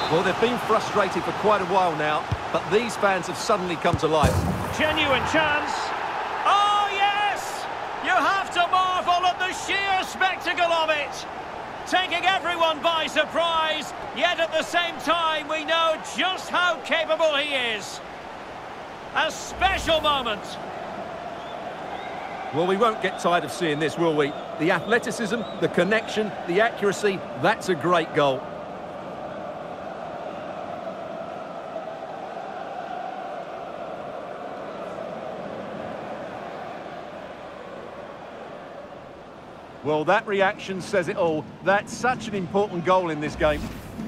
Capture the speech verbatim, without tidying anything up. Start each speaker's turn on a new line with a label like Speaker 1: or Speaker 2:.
Speaker 1: Well, they've been frustrated for quite a while now, but these fans have suddenly come to life.
Speaker 2: Genuine chance. Oh, yes! You have to marvel at the sheer spectacle of it. Taking everyone by surprise, yet at the same time we know just how capable he is. A special moment.
Speaker 1: Well, we won't get tired of seeing this, will we? The athleticism, the connection, the accuracy, that's a great goal. Well, that reaction says it all. That's such an important goal in this game.